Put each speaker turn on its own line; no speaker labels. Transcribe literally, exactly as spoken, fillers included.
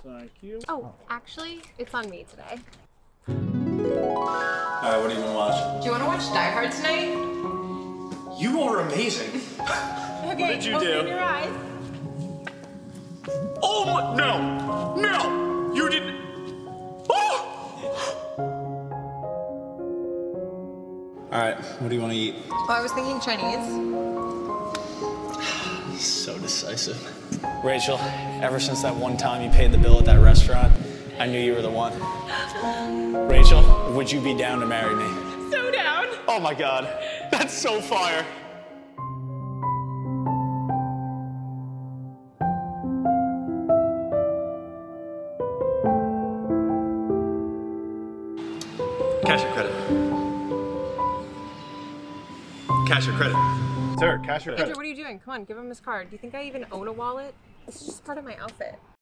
Thank you.
Oh, actually, it's on me today.
Alright, what do you want to watch?
Do you want to watch Die Hard tonight?
You are amazing.
Okay,
What did you
open
do?
your eyes.
Oh my, no! No! You didn't. Oh! Alright, what do you want to eat?
Oh, I was thinking Chinese.
So decisive.
Rachel, ever since that one time you paid the bill at that restaurant, I knew you were the one. Rachel, would you be down to marry me?
So down.
Oh my God, that's so fire.
Cash or credit? Cash or credit?
Sir, cash or credit?
Andrew, what are you doing? Come on, give him his card. Do you think I even own a wallet? It's just part of my outfit.